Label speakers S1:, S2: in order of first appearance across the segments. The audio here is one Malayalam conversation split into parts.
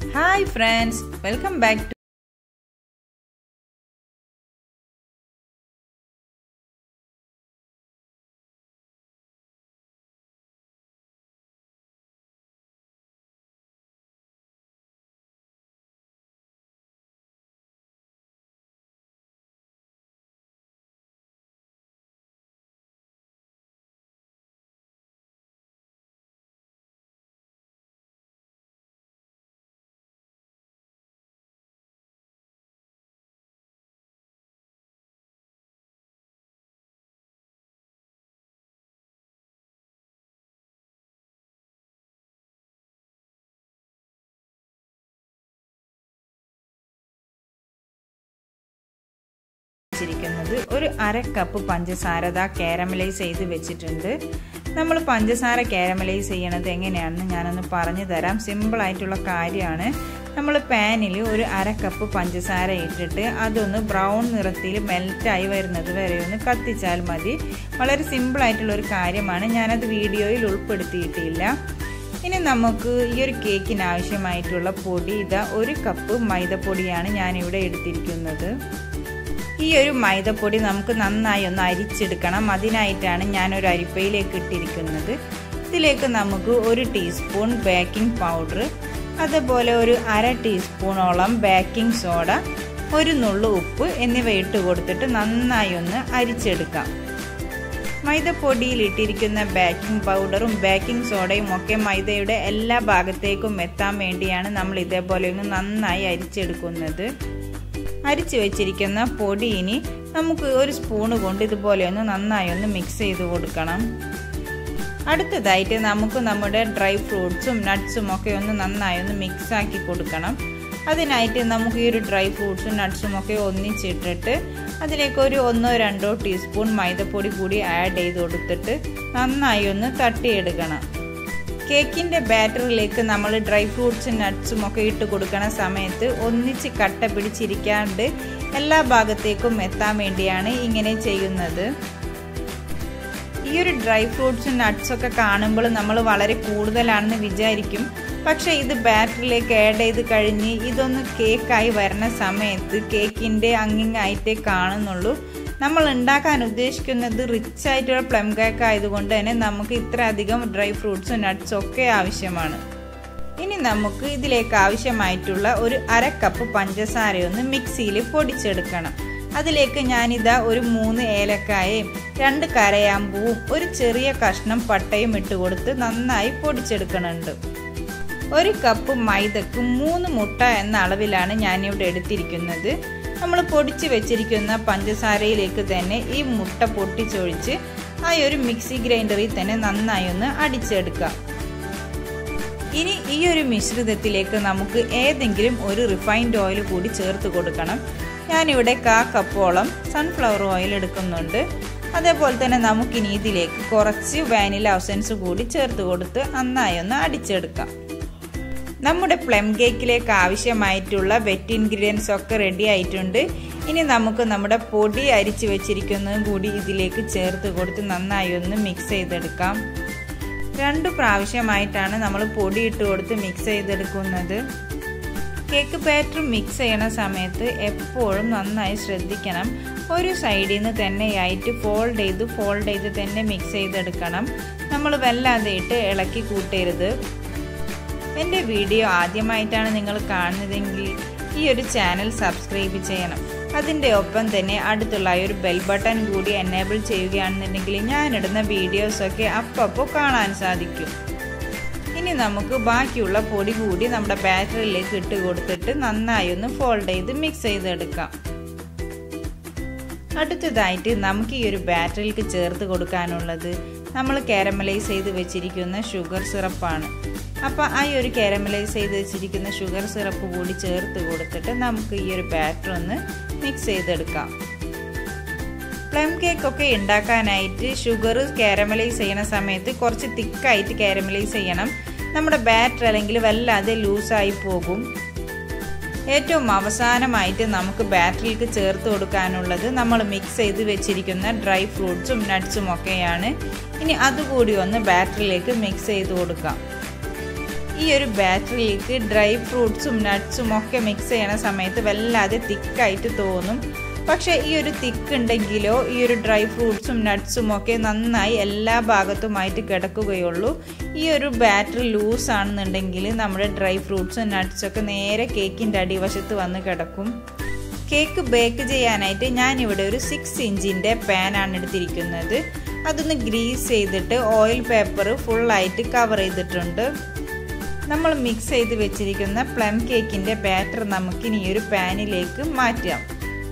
S1: Hi friends, welcome back to ഒരു അര കപ്പ് പഞ്ചസാര കാരമലൈസ് ചെയ്ത് വെച്ചിട്ടുണ്ട്. നമ്മൾ പഞ്ചസാര കാരമലൈസ് ചെയ്യണത് എങ്ങനെയാണെന്ന് ഞാനൊന്ന് പറഞ്ഞു തരാം. സിമ്പിൾ ആയിട്ടുള്ള കാര്യമാണ്. നമ്മൾ പാനിൽ ഒരു അര കപ്പ് പഞ്ചസാര ഇട്ടിട്ട് അതൊന്ന് ബ്രൗൺ നിറത്തിൽ മെൽറ്റായി വരുന്നത് വരെ ഒന്ന് കത്തിച്ചാൽ മതി. വളരെ സിമ്പിൾ ആയിട്ടുള്ള ഒരു കാര്യമാണ്. ഞാനത് വീഡിയോയിൽ ഉൾപ്പെടുത്തിയിട്ടില്ല. ഇനി നമുക്ക് ഈ ഒരു കേക്കിന് ആവശ്യമായിട്ടുള്ള പൊടി ഒരു കപ്പ് മൈദപ്പൊടിയാണ് ഞാനിവിടെ എടുത്തിരിക്കുന്നത്. ഈ ഒരു മൈദപ്പൊടി നമുക്ക് നന്നായി ഒന്ന് അരിച്ചെടുക്കണം. അതിനായിട്ടാണ് ഞാനൊരു അരിപ്പയിലേക്ക് ഇട്ടിരിക്കുന്നത്. ഇതിലേക്ക് നമുക്ക് 1 ടീസ്പൂൺ ബേക്കിംഗ് പൗഡർ, അതുപോലെ ഒരു അര ടീസ്പൂണോളം ബേക്കിംഗ് സോഡ, ഒരു നുള്ളു ഉപ്പ് എന്നിവ ഇട്ട് കൊടുത്തിട്ട് നന്നായി ഒന്ന് അരിച്ചെടുക്കാം. മൈദപ്പൊടിയിൽ ഇട്ടിരിക്കുന്ന ബേക്കിംഗ് പൗഡറും ബേക്കിംഗ് സോഡയും ഒക്കെ മൈദയുടെ എല്ലാ ഭാഗത്തേക്കും എത്താൻ വേണ്ടിയാണ് നമ്മൾ ഇതേപോലെ ഒന്ന് നന്നായി അരിച്ചെടുക്കുന്നത്. അരിച്ചു വെച്ചിരിക്കുന്ന പൊടി ഇനി നമുക്ക് ഒരു സ്പൂണ് കൊണ്ട് ഇതുപോലെ ഒന്ന് നന്നായി ഒന്ന് മിക്സ് ചെയ്ത് കൊടുക്കണം. അടുത്തതായിട്ട് നമുക്ക് നമ്മുടെ ഡ്രൈ ഫ്രൂട്ട്സും നട്ട്സും ഒക്കെ ഒന്ന് നന്നായി ഒന്ന് മിക്സ് ആക്കി കൊടുക്കണം. അതിനായിട്ട് നമുക്ക് ഈ ഒരു ഡ്രൈ ഫ്രൂട്ട്സും നട്ട്സും ഒക്കെ ഒന്നിച്ചിട്ടിട്ട് അതിലേക്ക് ഒരു 1-2 ടീസ്പൂൺ മൈദപ്പൊടി കൂടി ആഡ് ചെയ്ത് കൊടുത്തിട്ട് നന്നായി ഒന്ന് തട്ടിയെടുക്കണം. കേക്കിൻ്റെ ബാറ്ററിലേക്ക് നമ്മൾ ഡ്രൈ ഫ്രൂട്ട്സും നട്ട്സും ഒക്കെ ഇട്ട് കൊടുക്കുന്ന സമയത്ത് ഒന്നിച്ച് കട്ട പിടിച്ചിരിക്കാണ്ട് എല്ലാ ഭാഗത്തേക്കും എത്താൻ വേണ്ടിയാണ് ഇങ്ങനെ ചെയ്യുന്നത്. ഈ ഒരു ഡ്രൈ ഫ്രൂട്ട്സും നട്ട്സൊക്കെ കാണുമ്പോൾ നമ്മൾ വളരെ കൂടുതലാണെന്ന് വിചാരിക്കും. പക്ഷേ ഇത് ബാറ്ററിലേക്ക് ആഡ് ചെയ്ത് കഴിഞ്ഞ് ഇതൊന്ന് കേക്കായി വരുന്ന സമയത്ത് കേക്കിൻ്റെ അങ്ങിങ്ങായിട്ടേ കാണുന്നുള്ളൂ. നമ്മൾ ഉണ്ടാക്കാൻ ഉദ്ദേശിക്കുന്നത് റിച്ച് ആയിട്ടുള്ള പ്ലം കേക്ക് ആയതുകൊണ്ട് തന്നെ നമുക്ക് ഇത്ര അധികം ഡ്രൈ ഫ്രൂട്ട്സും നട്ട്സും ഒക്കെ ആവശ്യമാണ്. ഇനി നമുക്ക് ഇതിലേക്ക് ആവശ്യമായിട്ടുള്ള ഒരു അര കപ്പ് പഞ്ചസാരയൊന്ന് മിക്സിയിൽ പൊടിച്ചെടുക്കണം. അതിലേക്ക് ഞാനിതാ ഒരു 3 ഏലക്കായയും 2 കരയാമ്പൂവും ഒരു ചെറിയ കഷ്ണം പട്ടയും ഇട്ട് കൊടുത്ത് നന്നായി പൊടിച്ചെടുക്കുന്നുണ്ട്. 1 കപ്പ് മൈദക്ക് 3 മുട്ട എന്ന അളവിലാണ് ഞാനിവിടെ എടുത്തിരിക്കുന്നത്. നമ്മൾ പൊടിച്ച് വെച്ചിരിക്കുന്ന പഞ്ചസാരയിലേക്ക് തന്നെ ഈ മുട്ട പൊട്ടിച്ചൊഴിച്ച് ആ ഒരു മിക്സി ഗ്രൈൻഡറിൽ തന്നെ നന്നായി ഒന്ന് അടിച്ചെടുക്കാം. ഇനി ഈ ഒരു മിശ്രിതത്തിലേക്ക് നമുക്ക് ഏതെങ്കിലും ഒരു റിഫൈൻഡ് ഓയിൽ കൂടി ചേർത്ത് കൊടുക്കണം. ഞാനിവിടെ 1/4 കപ്പോളം സൺഫ്ലവർ ഓയിൽ എടുക്കുന്നുണ്ട്. അതേപോലെ തന്നെ നമുക്കിനി ഇതിലേക്ക് കുറച്ച് വാനില എസൻസ് കൂടി ചേർത്ത് കൊടുത്ത് നന്നായി ഒന്ന് അടിച്ചെടുക്കാം. നമ്മുടെ പ്ലം കേക്കിലേക്ക് ആവശ്യമായിട്ടുള്ള വെറ്റ് ഇൻഗ്രീഡിയൻസ് ഒക്കെ റെഡി ആയിട്ടുണ്ട്. ഇനി നമുക്ക് നമ്മുടെ പൊടി അരിച്ചു വെച്ചിരിക്കുന്നതും കൂടി ഇതിലേക്ക് ചേർത്ത് കൊടുത്ത് നന്നായി ഒന്ന് മിക്സ് ചെയ്തെടുക്കാം. 2 പ്രാവശ്യമായിട്ടാണ് നമ്മൾ പൊടി ഇട്ട് കൊടുത്ത് മിക്സ് ചെയ്തെടുക്കുന്നത്. കേക്ക് ബാറ്റർ മിക്സ് ചെയ്യണ സമയത്ത് എപ്പോഴും നന്നായി ശ്രദ്ധിക്കണം. ഒരു സൈഡിൽ നിന്ന് തന്നെയായിട്ട് ഫോൾഡ് ചെയ്ത് തന്നെ മിക്സ് ചെയ്തെടുക്കണം. നമ്മൾ വല്ലാതെ ഇട്ട് ഇളക്കി കൂട്ടരുത്. എൻ്റെ വീഡിയോ ആദ്യമായിട്ടാണ് നിങ്ങൾ കാണുന്നതെങ്കിൽ ഈ ഒരു ചാനൽ സബ്സ്ക്രൈബ് ചെയ്യണം. അതിൻ്റെ ഒപ്പം തന്നെ അടുത്തുള്ള ഒരു ബെൽ ബട്ടൺ കൂടി എനേബിൾ ചെയ്യുകയാണെന്നുണ്ടെങ്കിൽ ഞാനിടുന്ന വീഡിയോസൊക്കെ അപ്പോൾ കാണാൻ സാധിക്കും. ഇനി നമുക്ക് ബാക്കിയുള്ള പൊടി കൂടി നമ്മുടെ ബാറ്ററിലേക്ക് ഇട്ട് കൊടുത്തിട്ട് നന്നായി ഒന്ന് ഫോൾഡ് ചെയ്ത് മിക്സ് ചെയ്തെടുക്കാം. അടുത്തതായിട്ട് നമുക്ക് ഈ ഒരു ബാറ്ററിലേക്ക് ചേർത്ത് കൊടുക്കാനുള്ളത് നമ്മൾ കാരമലൈസ് ചെയ്ത് വെച്ചിരിക്കുന്ന ഷുഗർ സിറപ്പാണ്. അപ്പോൾ ആ ഒരു കാരമലൈസ് ചെയ്ത് വെച്ചിരിക്കുന്ന ഷുഗർ സിറപ്പ് കൂടി ചേർത്ത് കൊടുത്തിട്ട് നമുക്ക് ഈ ഒരു ബാറ്റർ ഒന്ന് മിക്സ് ചെയ്തെടുക്കാം. പ്ലം കേക്കൊക്കെ ഉണ്ടാക്കാനായിട്ട് ഷുഗർ കാരമലൈസ് ചെയ്യുന്ന സമയത്ത് കുറച്ച് തിക്കായിട്ട് കാരമലൈസ് ചെയ്യണം. നമ്മുടെ ബാറ്റർ അല്ലെങ്കിൽ വല്ലാതെ ലൂസായി പോകും. ഏറ്റവും അവസാനമായിട്ട് നമുക്ക് ബാറ്ററിലേക്ക് ചേർത്ത് കൊടുക്കാനുള്ളത് നമ്മൾ മിക്സ് ചെയ്ത് വെച്ചിരിക്കുന്ന ഡ്രൈ ഫ്രൂട്ട്സും നട്ട്സും ഒക്കെയാണ്. ഇനി അതുകൂടി ഒന്ന് ബാറ്ററിലേക്ക് മിക്സ് ചെയ്ത് കൊടുക്കാം. ഈ ഒരു ബാറ്ററിലേക്ക് ഡ്രൈ ഫ്രൂട്ട്സും നട്ട്സും ഒക്കെ മിക്സ് ചെയ്യണ സമയത്ത് വല്ലാതെ തിക്കായിട്ട് തോന്നും. പക്ഷേ ഈ ഒരു തിക്ക് ഉണ്ടെങ്കിലോ ഈ ഒരു ഡ്രൈ ഫ്രൂട്ട്സും നട്ട്സും ഒക്കെ നന്നായി എല്ലാ ഭാഗത്തുമായിട്ട് കിടക്കുകയുള്ളൂ. ഈ ഒരു ബാറ്റർ ലൂസ് ആണെന്നുണ്ടെങ്കിൽ നമ്മുടെ ഡ്രൈ ഫ്രൂട്ട്സും നട്ട്സും ഒക്കെ നേരെ കേക്കിൻ്റെ അടിവശത്ത് വന്ന് കിടക്കും. കേക്ക് ബേക്ക് ചെയ്യാനായിട്ട് ഞാനിവിടെ ഒരു 6 ഇഞ്ചിൻ്റെ പാനാണ് എടുത്തിരിക്കുന്നത്. അതൊന്ന് ഗ്രീസ് ചെയ്തിട്ട് ഓയിൽ പേപ്പർ ഫുള്ളായിട്ട് കവർ ചെയ്തിട്ടുണ്ട്. നമ്മൾ മിക്സ് ചെയ്ത് വെച്ചിരിക്കുന്ന പ്ലം കേക്കിൻ്റെ ബാറ്റർ നമുക്കിനി ഈ ഒരു പാനിലേക്ക് മാറ്റാം.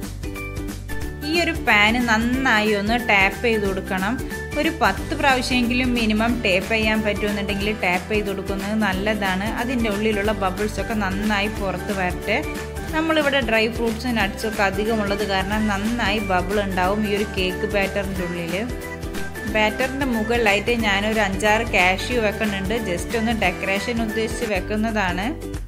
S1: ഈ ഒരു പാന് നന്നായി ഒന്ന് ടാപ്പ് ചെയ്ത് കൊടുക്കണം. ഒരു 10 പ്രാവശ്യമെങ്കിലും മിനിമം ടേപ്പ് ചെയ്യാൻ പറ്റുമെന്നുണ്ടെങ്കിൽ ടാപ്പ് ചെയ്ത് കൊടുക്കുന്നത് നല്ലതാണ്. അതിൻ്റെ ഉള്ളിലുള്ള ബബിൾസൊക്കെ നന്നായി പുറത്ത് വരട്ടെ. നമ്മളിവിടെ ഡ്രൈ ഫ്രൂട്ട്സും നട്ട്സൊക്കെ അധികമുള്ളത് കാരണം നന്നായി ബബിൾ ഉണ്ടാവും ഈ ഒരു കേക്ക് ബാറ്ററിൻ്റെ ഉള്ളിൽ. ബാറ്ററിൻ്റെ മുകളിലായിട്ട് ഞാനൊരു 5-6 കാഷ്യൂ വെക്കുന്നുണ്ട്. ജസ്റ്റ് ഒന്ന് ഡെക്കറേഷൻ ഉദ്ദേശിച്ച് വെക്കുന്നതാണ്.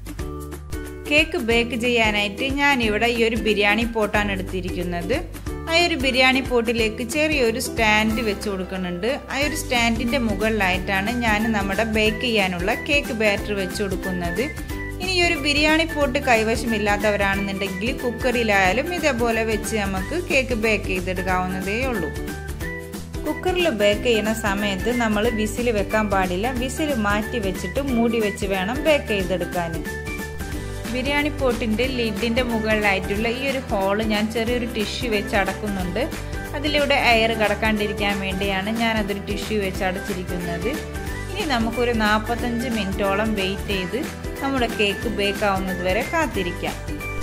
S1: കേക്ക് ബേക്ക് ചെയ്യാനായിട്ട് ഞാനിവിടെ ഈ ഒരു ബിരിയാണി പോട്ടാണ് എടുത്തിരിക്കുന്നത്. ആ ഒരു ബിരിയാണി പോട്ടിലേക്ക് ചെറിയൊരു സ്റ്റാൻഡ് വെച്ച് കൊടുക്കുന്നുണ്ട്. ആ ഒരു സ്റ്റാൻഡിൻ്റെ മുകളിലായിട്ടാണ് ഞാൻ നമ്മുടെ ബേക്ക് ചെയ്യാനുള്ള കേക്ക് ബാറ്റർ വെച്ച് കൊടുക്കുന്നത്. ഇനി ഈ ഒരു ബിരിയാണി പോട്ട് കൈവശമില്ലാത്തവരാണെന്നുണ്ടെങ്കിൽ കുക്കറിലായാലും ഇതേപോലെ വെച്ച് നമുക്ക് കേക്ക് ബേക്ക് ചെയ്തെടുക്കാവുന്നതേ ഉള്ളൂ. കുക്കറിൽ ബേക്ക് ചെയ്യുന്ന സമയത്ത് നമ്മൾ വിസിൽ വെക്കാൻ പാടില്ല. വിസിൽ മാറ്റി വെച്ചിട്ട് മൂടി വെച്ച് വേണം ബേക്ക് ചെയ്തെടുക്കാൻ. ബിരിയാണി പോട്ടിൻ്റെ ലിഡിൻ്റെ മുകളിലായിട്ടുള്ള ഈ ഒരു ഹോള് ഞാൻ ചെറിയൊരു ടിഷ്യൂ വെച്ച് അടക്കുന്നുണ്ട്. അതിലൂടെ എയർ കടക്കാണ്ടിരിക്കാൻ വേണ്ടിയാണ് ഞാനതൊരു ടിഷ്യൂ വെച്ച് അടച്ചിരിക്കുന്നത്. ഇനി നമുക്കൊരു 45 മിനിറ്റോളം വെയിറ്റ് ചെയ്ത് നമ്മുടെ കേക്ക് ബേക്ക് ആവുന്നത് വരെ കാത്തിരിക്കാം.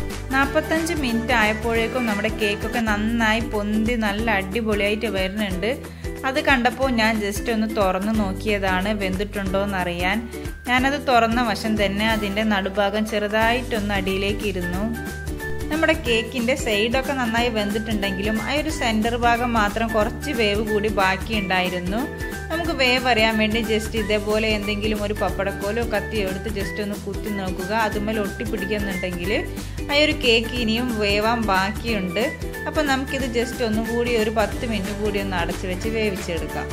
S1: 45 മിനിറ്റ് ആയപ്പോഴേക്കും നമ്മുടെ കേക്കൊക്കെ നന്നായി പൊന്തി നല്ല അടിപൊളിയായിട്ട് വരുന്നുണ്ട്. അത് കണ്ടപ്പോൾ ഞാൻ ജസ്റ്റ് ഒന്ന് തുറന്ന് നോക്കിയതാണ് വെന്തിട്ടുണ്ടോ എന്നറിയാൻ. ഞാനത് തുറന്ന വശം തന്നെ അതിൻ്റെ നടുഭാഗം ചെറുതായിട്ടൊന്ന് അടിയിലേക്ക് ഇരുന്നു. നമ്മുടെ കേക്കിൻ്റെ സൈഡൊക്കെ നന്നായി വെന്തിട്ടുണ്ടെങ്കിലും ആ ഒരു സെൻറ്റർ ഭാഗം മാത്രം കുറച്ച് വേവ് കൂടി ബാക്കിയുണ്ടായിരുന്നു. നമുക്ക് വേവ് അറിയാൻ വേണ്ടി ജസ്റ്റ് ഇതേപോലെ എന്തെങ്കിലും ഒരു പപ്പടക്കോലോ കത്തിയോ എടുത്ത് ജസ്റ്റ് ഒന്ന് കുത്തി നോക്കുക. അതുമേൽ ഒട്ടിപ്പിടിക്കുന്നുണ്ടെങ്കിൽ ആ ഒരു കേക്ക് ഇനിയും വേവാൻ ബാക്കിയുണ്ട്. അപ്പോൾ നമുക്കിത് ജസ്റ്റ് ഒന്നുകൂടി ഒരു 10 മിനിറ്റ് കൂടി ഒന്ന് അടച്ച് വെച്ച് വേവിച്ചെടുക്കാം.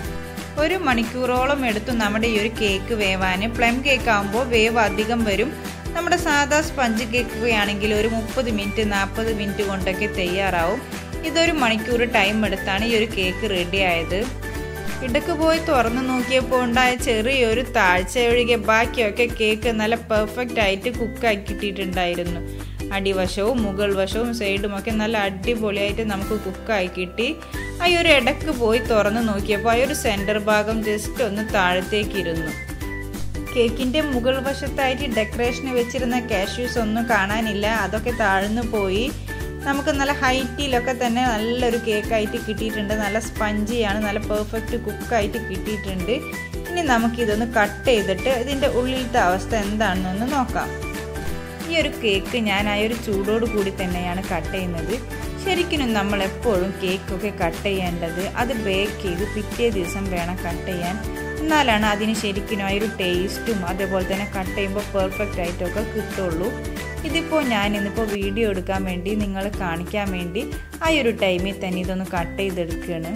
S1: 1 മണിക്കൂറോളം എടുത്തു നമ്മുടെ ഈ ഒരു കേക്ക് വേവാൻ. പ്ലം കേക്ക് ആകുമ്പോൾ വേവ് അധികം വരും. നമ്മുടെ സാധാ സ്പഞ്ച് കേക്ക് ആണെങ്കിൽ ഒരു 30 മിനിറ്റ് 40 മിനിറ്റ് കൊണ്ടൊക്കെ തയ്യാറാവും. ഇതൊരു മണിക്കൂർ ടൈം എടുത്താണ് ഈ ഒരു കേക്ക് റെഡി ആയത്. ഇടയ്ക്ക് പോയി തുറന്നു നോക്കിയപ്പോൾ ഉണ്ടായ ചെറിയൊരു താഴ്ച ഒഴികെ ബാക്കിയൊക്കെ കേക്ക് നല്ല പെർഫെക്റ്റ് ആയിട്ട് കുക്കാക്കി കിട്ടിയിട്ടുണ്ടായിരുന്നു. അടിവശവും മുകൾ വശവും സൈഡുമൊക്കെ നല്ല അടിപൊളിയായിട്ട് നമുക്ക് കുക്കായി കിട്ടി. ആ ഒരു ഇടയ്ക്ക് പോയി തുറന്നു നോക്കിയപ്പോൾ ആ ഒരു സെൻറ്റർ ഭാഗം ജസ്റ്റ് ഒന്ന് താഴത്തേക്കിരുന്നു. കേക്കിൻ്റെ മുകൾ വശത്തായിട്ട് ഡെക്കറേഷന് വെച്ചിരുന്ന കാഷ്യൂസ് ഒന്നും കാണാനില്ല. അതൊക്കെ താഴ്ന്നു പോയി. നമുക്ക് നല്ല ഹൈറ്റിലൊക്കെ തന്നെ നല്ലൊരു കേക്കായിട്ട് കിട്ടിയിട്ടുണ്ട്. നല്ല സ്പഞ്ചിയാണ്, നല്ല പെർഫെക്റ്റ് കുക്കായിട്ട് കിട്ടിയിട്ടുണ്ട്. ഇനി നമുക്കിതൊന്ന് കട്ട് ചെയ്തിട്ട് ഇതിൻ്റെ ഉള്ളിലത്തെ അവസ്ഥ എന്താണെന്നൊന്ന് നോക്കാം. ഈ ഒരു കേക്ക് ഞാൻ ആ ഒരു ചൂടോട് കൂടി തന്നെയാണ് കട്ട് ചെയ്യുന്നത്. ശരിക്കും നമ്മൾ എപ്പോഴും കേക്കൊക്കെ കട്ട് ചെയ്യേണ്ടത് അത് ബേക്ക് ചെയ്ത് പിറ്റേ ദിവസം വേണം കട്ട് ചെയ്യാൻ. എന്നാലാണ് അതിന് ശരിക്കും ആ ഒരു ടേസ്റ്റും അതേപോലെ തന്നെ കട്ട് ചെയ്യുമ്പോൾ പെർഫെക്റ്റ് ആയിട്ടൊക്കെ കിട്ടുള്ളൂ. ഇതിപ്പോൾ ഞാനിന്നിപ്പോൾ വീഡിയോ എടുക്കാൻ വേണ്ടി നിങ്ങളെ കാണിക്കാൻ വേണ്ടി ആ ഒരു ടൈമിൽ തന്നെ ഇതൊന്ന് കട്ട് ചെയ്തെടുക്കുകയാണ്.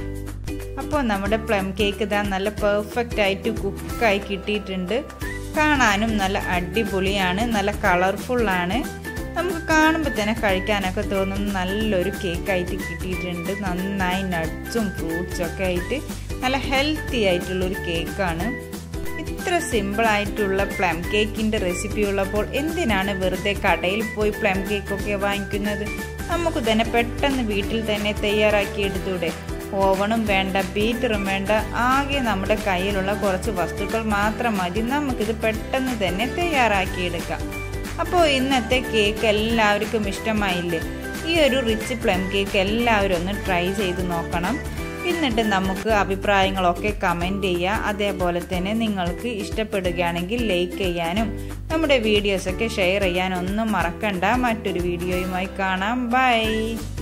S1: അപ്പോൾ നമ്മുടെ പ്ലം കേക്ക് ഇതാ നല്ല പെർഫെക്റ്റ് ആയിട്ട് കുക്കായി കിട്ടിയിട്ടുണ്ട്. കാണാനും നല്ല അടിപൊളിയാണ്, നല്ല കളർഫുള്ളാണ്. നമുക്ക് കാണുമ്പോൾ തന്നെ കഴിക്കാനൊക്കെ തോന്നുന്ന നല്ലൊരു കേക്കായിട്ട് കിട്ടിയിട്ടുണ്ട്. നന്നായി നട്ട്സും ഫ്രൂട്ട്സും ഒക്കെ ആയിട്ട് നല്ല ഹെൽത്തി ആയിട്ടുള്ളൊരു കേക്കാണ്. ഇത്ര സിമ്പിളായിട്ടുള്ള പ്ലം കേക്കിൻ്റെ റെസിപ്പി ഉള്ളപ്പോൾ എന്തിനാണ് വെറുതെ കടയിൽ പോയി പ്ലം കേക്കൊക്കെ വാങ്ങിക്കുന്നത്? നമുക്ക് തന്നെ പെട്ടെന്ന് വീട്ടിൽ തന്നെ തയ്യാറാക്കി എടുത്തൂടെ? ഓവണും വേണ്ട, ബീറ്ററും വേണ്ട, ആകെ നമ്മുടെ കയ്യിലുള്ള കുറച്ച് വസ്തുക്കൾ മാത്രം മതി. നമുക്കിത് പെട്ടെന്ന് തന്നെ തയ്യാറാക്കിയെടുക്കാം. അപ്പോൾ ഇന്നത്തെ കേക്ക് എല്ലാവർക്കും ഇഷ്ടമായില്ലേ? ഈ ഒരു റിച്ച് പ്ലം കേക്ക് എല്ലാവരും ഒന്ന് ട്രൈ ചെയ്ത് നോക്കണം. എന്നിട്ട് നമുക്ക് അഭിപ്രായങ്ങളൊക്കെ കമൻറ്റ് ചെയ്യുക. അതേപോലെ തന്നെ നിങ്ങൾക്ക് ഇഷ്ടപ്പെടുകയാണെങ്കിൽ ലൈക്ക് ചെയ്യാനും നമ്മുടെ വീഡിയോസൊക്കെ ഷെയർ ചെയ്യാനൊന്നും മറക്കണ്ട. മറ്റൊരു വീഡിയോയുമായി കാണാം. ബൈ.